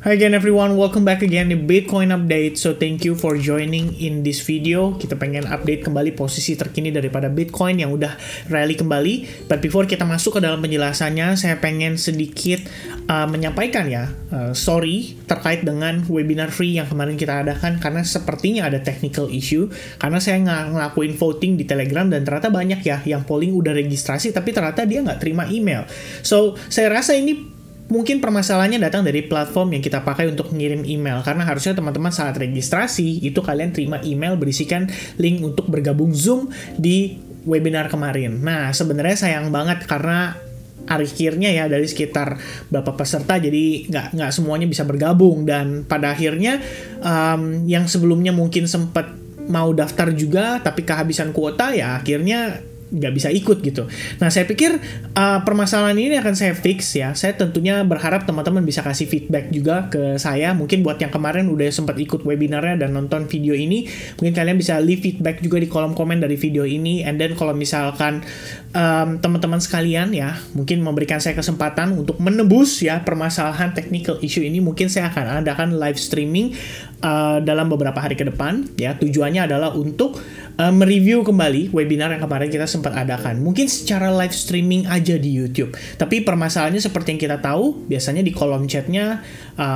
Hi again everyone, welcome back again di Bitcoin Update. So thank you for joining in this video. Kita pengen update kembali posisi terkini daripada Bitcoin yang udah rally kembali. But before kita masuk ke dalam penjelasannya, saya pengen sedikit menyampaikan ya, sorry terkait dengan webinar free yang kemarin kita adakan karena sepertinya ada technical issue. Karena saya ngelakuin voting di Telegram dan ternyata banyak ya yang polling udah registrasi tapi ternyata dia nggak terima email. So saya rasa ini mungkin permasalahannya datang dari platform yang kita pakai untuk ngirim email. Karena harusnya teman-teman saat registrasi, itu kalian terima email berisikan link untuk bergabung Zoom di webinar kemarin. Nah, sebenarnya sayang banget karena akhirnya ya dari sekitar berapa peserta, jadi nggak semuanya bisa bergabung. Dan pada akhirnya, yang sebelumnya mungkin sempat mau daftar juga, tapi kehabisan kuota, ya akhirnya nggak bisa ikut gitu. Nah, saya pikir permasalahan ini akan saya fix ya. Saya tentunya berharap teman-teman bisa kasih feedback juga ke saya. Mungkin buat yang kemarin udah sempat ikut webinarnya dan nonton video ini, mungkin kalian bisa leave feedback juga di kolom komen dari video ini. And then kalau misalkan teman-teman sekalian ya, mungkin memberikan saya kesempatan untuk menebus ya permasalahan technical issue ini, mungkin saya akan adakan live streaming dalam beberapa hari ke depan ya. Tujuannya adalah untuk mereview kembali webinar yang kemarin kita sempat adakan. Mungkin secara live streaming aja di YouTube. Tapi permasalahannya seperti yang kita tahu, biasanya di kolom chatnya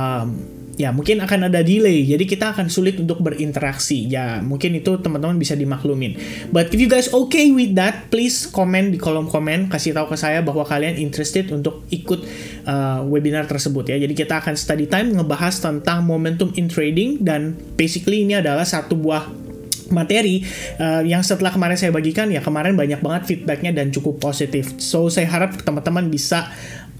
ya mungkin akan ada delay. Jadi kita akan sulit untuk berinteraksi. Ya mungkin itu teman-teman bisa dimaklumin. But if you guys okay with that, please komen di kolom komen. Kasih tahu ke saya bahwa kalian interested untuk ikut webinar tersebut ya. Jadi kita akan study time ngebahas tentang momentum in trading. Dan basically ini adalah satu buah materi yang setelah kemarin saya bagikan ya, kemarin banyak banget feedbacknya dan cukup positif. So saya harap teman-teman bisa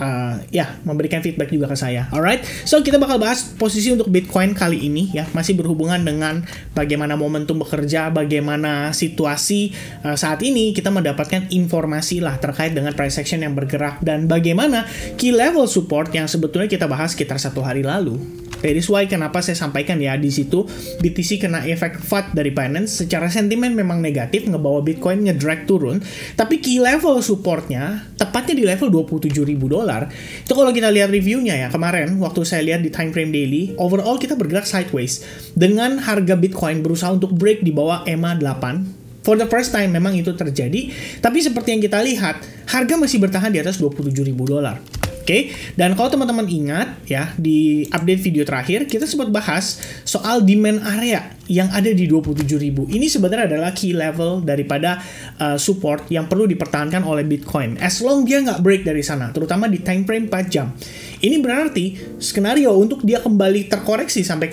ya memberikan feedback juga ke saya. Alright, so kita bakal bahas posisi untuk Bitcoin kali ini ya, masih berhubungan dengan bagaimana momentum bekerja, bagaimana situasi saat ini kita mendapatkan informasi lah terkait dengan price action yang bergerak, dan bagaimana key level support yang sebetulnya kita bahas sekitar 1 hari lalu. That is why kenapa saya sampaikan ya di situ BTC kena efek FUD dari Binance. Secara sentimen memang negatif, ngebawa Bitcoin ngedrag turun, tapi key level supportnya tepatnya di level $27.000. Itu kalau kita lihat reviewnya ya, kemarin waktu saya lihat di time frame daily, overall kita bergerak sideways dengan harga Bitcoin berusaha untuk break di bawah EMA 8. For the first time memang itu terjadi, tapi seperti yang kita lihat, harga masih bertahan di atas $27.000. Oke, dan kalau teman-teman ingat ya, di update video terakhir kita sempat bahas soal demand area yang ada di 27.000. Ini sebenarnya adalah key level daripada support yang perlu dipertahankan oleh Bitcoin. As long dia nggak break dari sana, terutama di time frame 4 jam. Ini berarti skenario untuk dia kembali terkoreksi sampai ke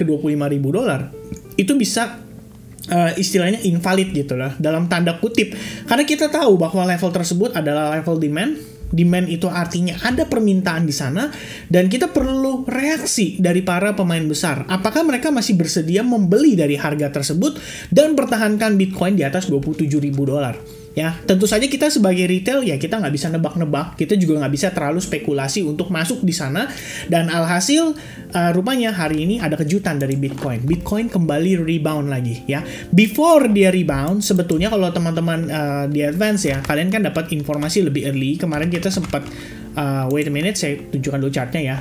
$25.000 itu bisa istilahnya invalid gitu lah, dalam tanda kutip. Karena kita tahu bahwa level tersebut adalah level demand. Demand itu artinya ada permintaan di sana dan kita perlu reaksi dari para pemain besar. Apakah mereka masih bersedia membeli dari harga tersebut dan pertahankan Bitcoin di atas $27.000? Ya, tentu saja kita sebagai retail ya kita nggak bisa nebak-nebak, kita juga nggak bisa terlalu spekulasi untuk masuk di sana. Dan alhasil rupanya hari ini ada kejutan dari Bitcoin. Bitcoin kembali rebound lagi ya. Before dia rebound, sebetulnya kalau teman-teman di advance ya, kalian kan dapat informasi lebih early. Kemarin kita sempat wait a minute, saya tunjukkan dulu chartnya ya.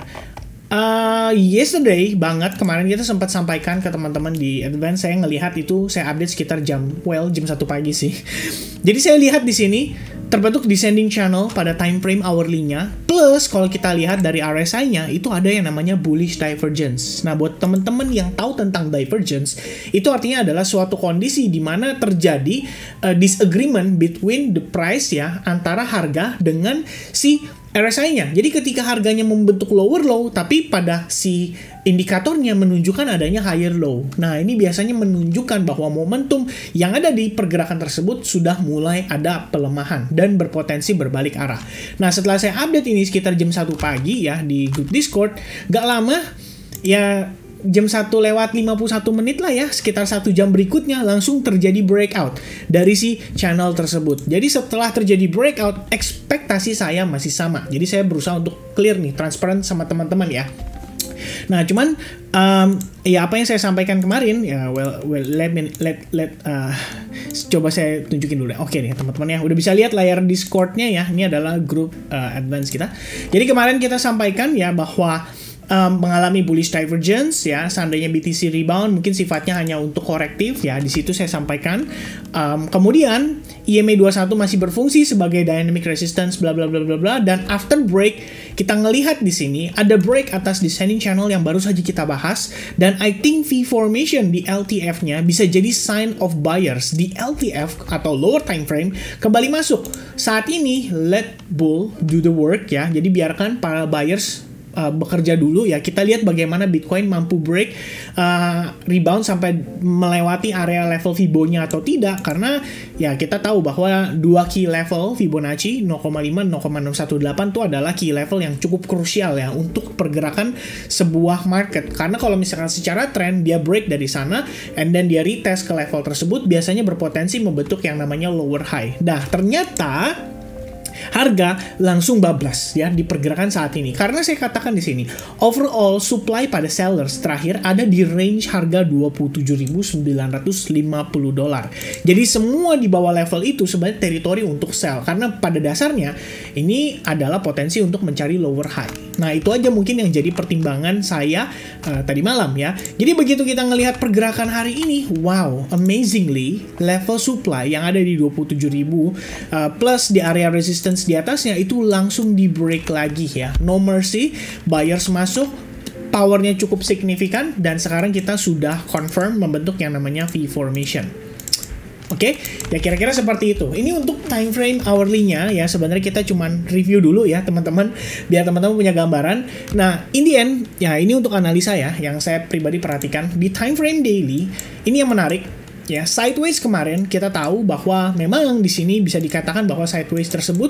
Yesterday banget kemarin kita sempat sampaikan ke teman-teman di advance, saya ngelihat itu, saya update sekitar jam 1 pagi sih. Jadi saya lihat di sini terbentuk descending channel pada time frame hourly-nya, plus kalau kita lihat dari RSI-nya itu ada yang namanya bullish divergence. Nah, buat teman-teman yang tahu tentang divergence, itu artinya adalah suatu kondisi di mana terjadi disagreement between the price ya, antara harga dengan si RSI-nya. Jadi ketika harganya membentuk lower low, tapi pada si indikatornya menunjukkan adanya higher low. Nah, ini biasanya menunjukkan bahwa momentum yang ada di pergerakan tersebut sudah mulai ada pelemahan dan berpotensi berbalik arah. Nah, setelah saya update ini sekitar jam 1 pagi ya di grup Discord, gak lama ya, jam 1:51 lah ya, sekitar 1 jam berikutnya langsung terjadi breakout dari si channel tersebut. Jadi setelah terjadi breakout, ekspektasi saya masih sama. Jadi saya berusaha untuk clear nih, transparent sama teman-teman ya. Nah, cuman ya apa yang saya sampaikan kemarin ya, coba saya tunjukin dulu deh. Oke nih teman-teman ya, udah bisa lihat layar Discord-nya ya. Ini adalah grup advance kita. Jadi kemarin kita sampaikan ya bahwa mengalami bullish divergence ya. Seandainya BTC rebound mungkin sifatnya hanya untuk korektif ya. Di situ saya sampaikan. Kemudian EMA 21 masih berfungsi sebagai dynamic resistance bla bla bla bla bla, dan after break kita ngelihat di sini ada break atas descending channel yang baru saja kita bahas, dan I think V formation di LTF-nya bisa jadi sign of buyers di LTF atau lower time frame kembali masuk. Saat ini let bull do the work ya. Jadi biarkan para buyers bekerja dulu ya. Kita lihat bagaimana Bitcoin mampu break rebound sampai melewati area level Fibonacci atau tidak, karena ya kita tahu bahwa dua key level Fibonacci 0,5 0,618 itu adalah key level yang cukup krusial ya untuk pergerakan sebuah market. Karena kalau misalkan secara tren dia break dari sana and then dia retest ke level tersebut, biasanya berpotensi membentuk yang namanya lower high. Nah, ternyata harga langsung bablas ya di pergerakan saat ini. Karena saya katakan di sini, overall supply pada sellers terakhir ada di range harga $27.950. Jadi semua di bawah level itu sebenarnya teritori untuk sell, karena pada dasarnya ini adalah potensi untuk mencari lower high. Nah, itu aja mungkin yang jadi pertimbangan saya tadi malam ya. Jadi begitu kita ngelihat pergerakan hari ini, wow, amazingly level supply yang ada di 27.000 plus di area resistance di atasnya itu langsung di break lagi ya. No mercy, buyers masuk, powernya cukup signifikan, dan sekarang kita sudah confirm membentuk yang namanya V formation. Oke, ya kira-kira seperti itu. Ini untuk time frame hourly-nya ya. Sebenarnya kita cuman review dulu ya teman-teman, biar teman-teman punya gambaran. Nah, in the end ya ini untuk analisa ya yang saya pribadi perhatikan di time frame daily. Ini yang menarik. Ya, sideways kemarin kita tahu bahwa memang di sini bisa dikatakan bahwa sideways tersebut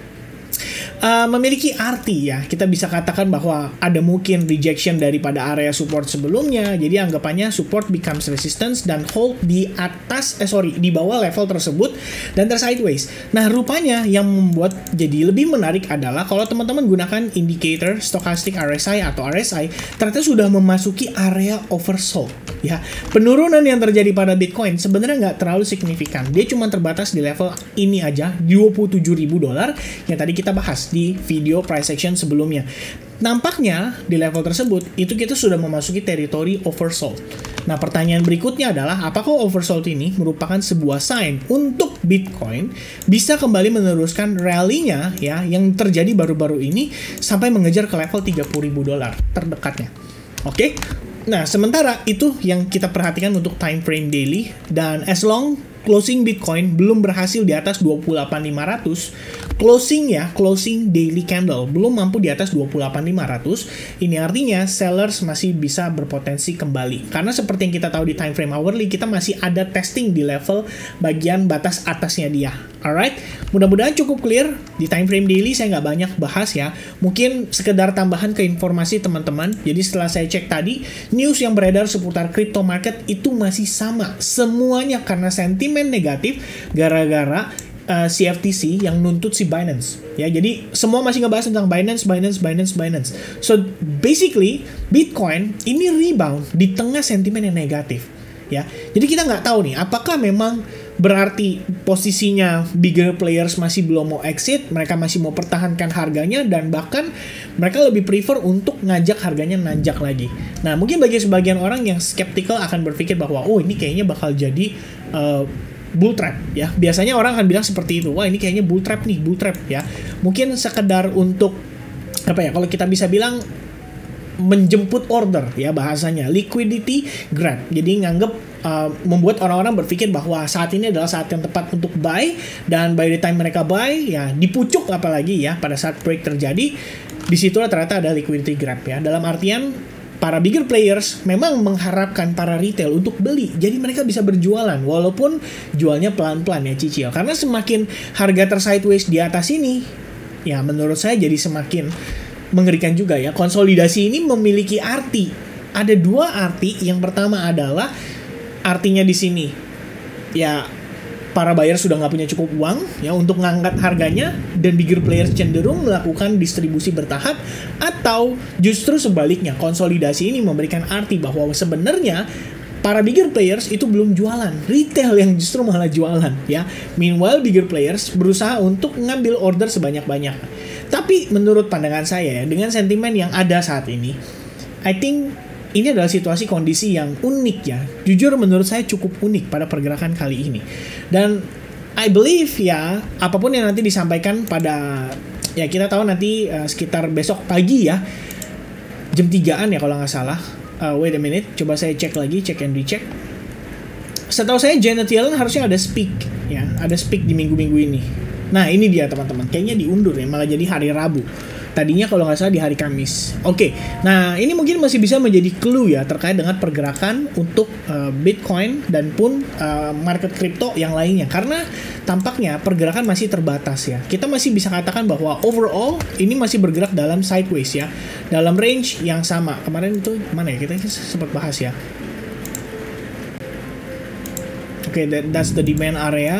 memiliki arti ya. Kita bisa katakan bahwa ada mungkin rejection daripada area support sebelumnya. Jadi anggapannya support becomes resistance dan hold di atas di bawah level tersebut dan sideways. Nah, rupanya yang membuat jadi lebih menarik adalah kalau teman-teman gunakan indicator stochastic RSI atau RSI, ternyata sudah memasuki area oversold ya. Penurunan yang terjadi pada Bitcoin sebenarnya nggak terlalu signifikan. Dia cuma terbatas di level ini aja, $27.000 yang tadi kita bahas di video price action sebelumnya. Nampaknya di level tersebut itu kita sudah memasuki teritori oversold. Nah, pertanyaan berikutnya adalah apakah oversold ini merupakan sebuah sign untuk Bitcoin bisa kembali meneruskan rally-nya ya yang terjadi baru-baru ini sampai mengejar ke level $30.000 terdekatnya. Oke? Nah, sementara itu yang kita perhatikan untuk time frame daily, dan as long closing Bitcoin belum berhasil di atas 28.500, closing daily candle belum mampu di atas 28.500, ini artinya sellers masih bisa berpotensi kembali. Karena seperti yang kita tahu di time frame hourly, kita masih ada testing di level bagian batas atasnya dia. Alright, mudah-mudahan cukup clear. Di time frame daily saya nggak banyak bahas ya. Mungkin sekedar tambahan ke informasi teman-teman. Jadi setelah saya cek tadi, news yang beredar seputar crypto market itu masih sama. Semuanya karena sentimen negatif gara-gara CFTC yang nuntut si Binance. Ya, jadi semua masih ngebahas tentang Binance. So basically Bitcoin ini rebound di tengah sentimen yang negatif. Ya, jadi kita nggak tahu nih apakah memang berarti posisinya bigger players masih belum mau exit, mereka masih mau pertahankan harganya, dan bahkan mereka lebih prefer untuk ngajak harganya nanjak lagi. Nah, mungkin bagi sebagian orang yang skeptical akan berpikir bahwa oh ini kayaknya bakal jadi bull trap ya. Biasanya orang akan bilang seperti itu. Wah, ini kayaknya bull trap ya. Mungkin sekedar untuk apa ya? Kalau kita bisa bilang menjemput order ya bahasanya, liquidity grab. Jadi nganggep membuat orang-orang berpikir bahwa saat ini adalah saat yang tepat untuk buy, dan by the time mereka buy ya dipucuk, apalagi ya pada saat break terjadi, disitulah ternyata ada liquidity grab ya. Dalam artian para bigger players memang mengharapkan para retail untuk beli, jadi mereka bisa berjualan walaupun jualnya pelan-pelan ya, cicil. Karena semakin harga tersideways di atas ini ya, menurut saya jadi semakin mengerikan juga ya. Konsolidasi ini memiliki arti. Ada dua arti. Yang pertama adalah artinya di sini ya para buyer sudah nggak punya cukup uang ya untuk ngangkat harganya, dan bigger players cenderung melakukan distribusi bertahap, atau justru sebaliknya, konsolidasi ini memberikan arti bahwa sebenarnya para bigger players itu belum jualan, retail yang justru malah jualan ya. Meanwhile bigger players berusaha untuk ngambil order sebanyak-banyak. Tapi menurut pandangan saya ya, dengan sentimen yang ada saat ini, I think ini adalah situasi kondisi yang unik ya. Jujur menurut saya cukup unik pada pergerakan kali ini. Dan I believe ya, apapun yang nanti disampaikan pada, ya kita tahu nanti sekitar besok pagi ya, jam 3-an ya kalau nggak salah. Wait a minute, coba saya cek lagi, cek and recheck. Setahu saya Janet Yellen harusnya ada speak ya, ada speak di minggu-minggu ini. Nah ini dia teman-teman, kayaknya diundur ya, malah jadi hari Rabu. Tadinya kalau nggak salah di hari Kamis. Oke, nah ini mungkin masih bisa menjadi clue ya terkait dengan pergerakan untuk Bitcoin dan pun market kripto yang lainnya. Karena tampaknya pergerakan masih terbatas ya. Kita masih bisa katakan bahwa overall ini masih bergerak dalam sideways ya. Dalam range yang sama. Kemarin itu mana ya? Kita sempat bahas ya. Oke, that's the demand area.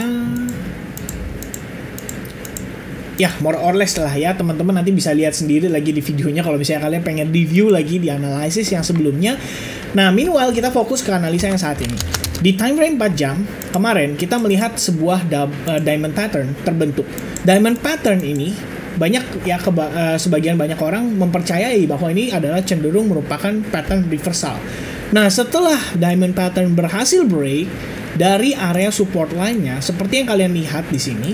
Ya, more or less lah ya, teman-teman nanti bisa lihat sendiri lagi di videonya kalau misalnya kalian pengen review lagi di analisis yang sebelumnya. Nah, meanwhile kita fokus ke analisa yang saat ini. Di time frame 4 jam, kemarin kita melihat sebuah diamond pattern terbentuk. Diamond pattern ini banyak ya, sebagian banyak orang mempercayai bahwa ini adalah cenderung merupakan pattern reversal. Nah, setelah diamond pattern berhasil break dari area support line-nya, seperti yang kalian lihat di sini,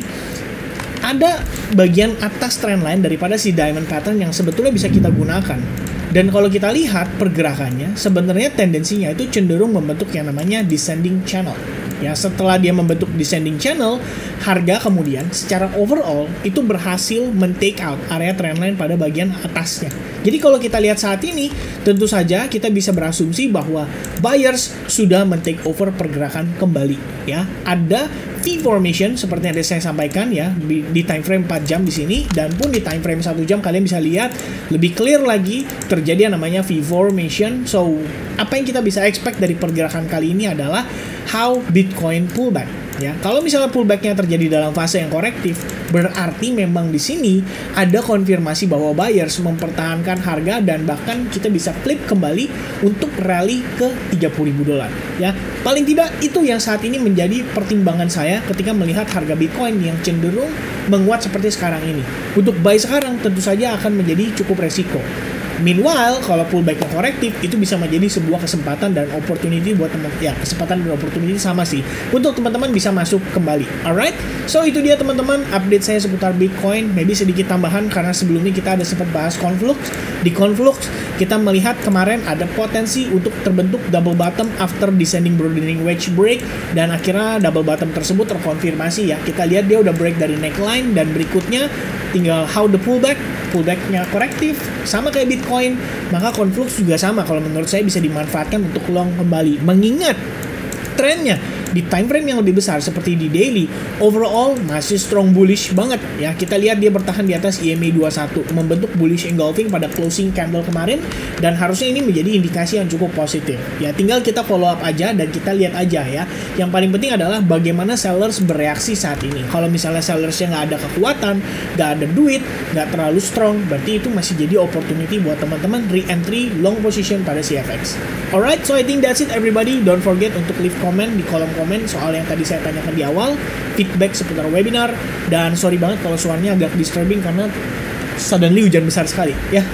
ada bagian atas trendline daripada si diamond pattern yang sebetulnya bisa kita gunakan. Dan kalau kita lihat pergerakannya, sebenarnya tendensinya itu cenderung membentuk yang namanya descending channel. Ya, setelah dia membentuk descending channel, harga kemudian secara overall itu berhasil men-take out area trendline pada bagian atasnya. Jadi kalau kita lihat saat ini, tentu saja kita bisa berasumsi bahwa buyers sudah men-take over pergerakan kembali. Ya, ada V formation seperti yang tadi saya sampaikan ya di time frame 4 jam di sini, dan pun di time frame 1 jam kalian bisa lihat lebih clear lagi terjadi yang namanya V formation. So, apa yang kita bisa expect dari pergerakan kali ini adalah how Bitcoin pullback. Ya, kalau misalnya pullbacknya terjadi dalam fase yang korektif, berarti memang di sini ada konfirmasi bahwa buyers mempertahankan harga dan bahkan kita bisa flip kembali untuk rally ke $30.000. Ya, paling tidak itu yang saat ini menjadi pertimbangan saya ketika melihat harga Bitcoin yang cenderung menguat seperti sekarang ini. Untuk buy sekarang tentu saja akan menjadi cukup resiko. Meanwhile, kalau pullbacknya korektif, itu bisa menjadi sebuah kesempatan dan opportunity buat teman-teman. Ya, kesempatan dan opportunity sama sih, untuk teman-teman bisa masuk kembali. Alright, so itu dia teman-teman update saya seputar Bitcoin. Maybe sedikit tambahan karena sebelumnya kita ada sempat bahas Conflux. Di Conflux, kita melihat kemarin ada potensi untuk terbentuk double bottom after descending broadening wedge break, dan akhirnya double bottom tersebut terkonfirmasi ya. Kita lihat dia udah break dari neckline, dan berikutnya tinggal how the pullbacknya korektif sama kayak Bitcoin, maka Conflux juga sama kalau menurut saya bisa dimanfaatkan untuk long kembali, mengingat trennya di time frame yang lebih besar seperti di daily overall masih strong bullish banget ya. Kita lihat dia bertahan di atas EMA 21 membentuk bullish engulfing pada closing candle kemarin, dan harusnya ini menjadi indikasi yang cukup positif ya. Tinggal kita follow up aja dan kita lihat aja ya. Yang paling penting adalah bagaimana sellers bereaksi saat ini. Kalau misalnya sellersnya nggak ada kekuatan, nggak ada duit, nggak terlalu strong, berarti itu masih jadi opportunity buat teman-teman re-entry long position pada CFX. Alright, so I think that's it everybody. Don't forget untuk leave comment di kolom komen soal yang tadi saya tanyakan di awal, feedback seputar webinar, dan sorry banget kalau suaranya agak disturbing karena suddenly hujan besar sekali ya.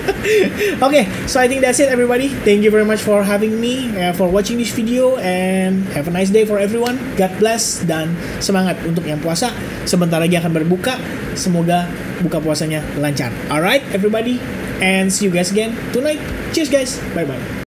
Okay, so I think that's it everybody. Thank you very much for having me, for watching this video, and have a nice day for everyone. God bless, dan semangat untuk yang puasa. Sebentar lagi akan berbuka, semoga buka puasanya lancar. Alright everybody, and see you guys again tonight. Cheers guys, bye bye.